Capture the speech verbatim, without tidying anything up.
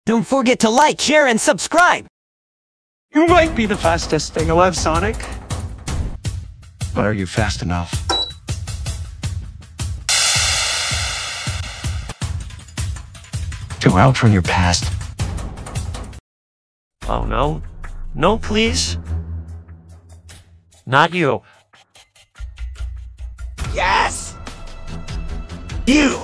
Don't forget to like, share, and subscribe! You might be the fastest thing alive, Sonic. But are you fast enough? To outrun your past? Oh no. No, please. Not you. Yes! You!